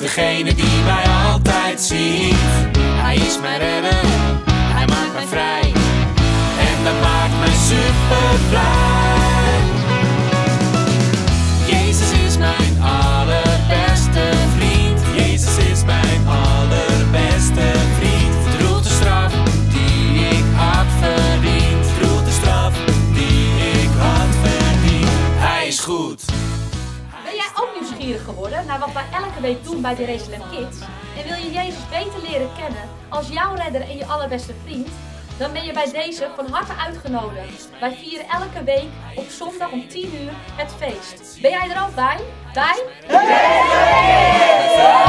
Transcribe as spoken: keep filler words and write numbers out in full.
degene die mij altijd ziet. Hij is mijn redder, hij maakt mij vrij. En dat maakt mij super blij. Jezus is mijn allerbeste vriend. Jezus is mijn allerbeste vriend. Droeg de straf die ik had verdiend. Droeg de straf die ik had verdiend. Hij is goed. Ben jij ook nieuwsgierig geworden naar wat wij elke week doen bij Jerusalem Kids? En wil je Jezus beter leren kennen als jouw redder en je allerbeste vriend? Dan ben je bij deze van harte uitgenodigd. Wij vieren elke week op zondag om tien uur het feest. Ben jij er ook bij? Bij?